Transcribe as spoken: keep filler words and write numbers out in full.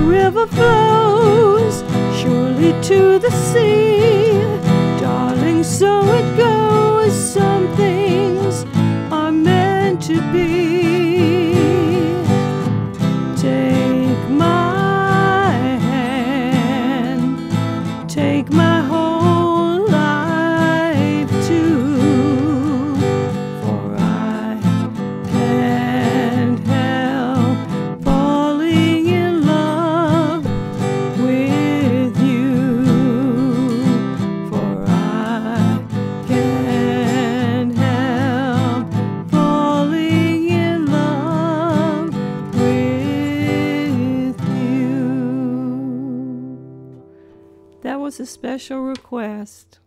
river flows surely to the sea. Darling, so it goes, some things are meant to be. Take my hand, take my whole life too, for I can't help falling in love with you, for I can't help falling in love with you. That was a special request.